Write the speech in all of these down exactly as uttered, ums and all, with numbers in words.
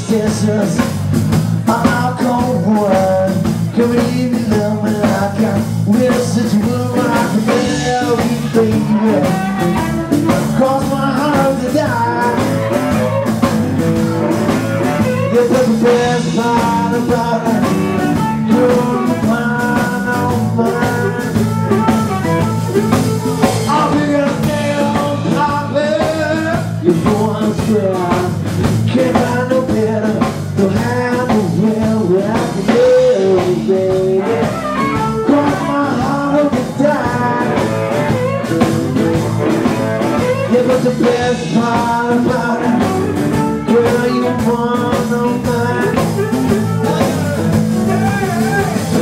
circumstances. I'm cold one. Come and leave me love me like I will. Since you will rock me, baby. Cause my heart to die. Yeah, but the best part about it, you're mine, oh mine. I'll be a damn papa. You're born strong. Can't find no better. No have a will where I can live, baby. Cause my heart will die. Yeah, but the best part about it, girl, you want no mine.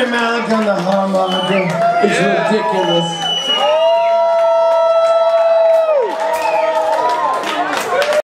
Rami Malek on the harmonica. It's Yeah. ridiculous.